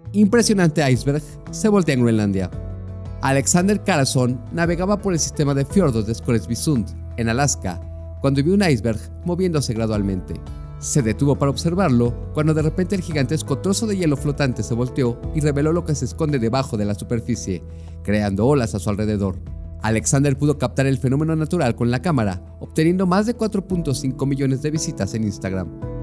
Impresionante iceberg se voltea en Groenlandia. Alexander Karlsson navegaba por el sistema de fiordos de Scoresbysund, en Alaska, cuando vio un iceberg moviéndose gradualmente. Se detuvo para observarlo cuando de repente el gigantesco trozo de hielo flotante se volteó y reveló lo que se esconde debajo de la superficie, creando olas a su alrededor. Alexander pudo captar el fenómeno natural con la cámara, obteniendo más de 4.5 millones de visitas en Instagram.